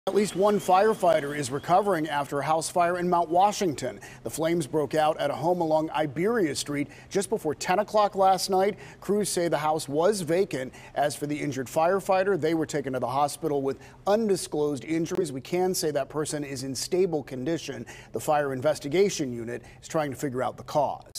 At least one firefighter is recovering after a house fire in Mount Washington. The flames broke out at a home along Iberia Street just before 10 o'clock last night. Crews say the house was vacant. As for the injured firefighter, they were taken to the hospital with undisclosed injuries. We can say that person is in stable condition. The fire investigation unit is trying to figure out the cause.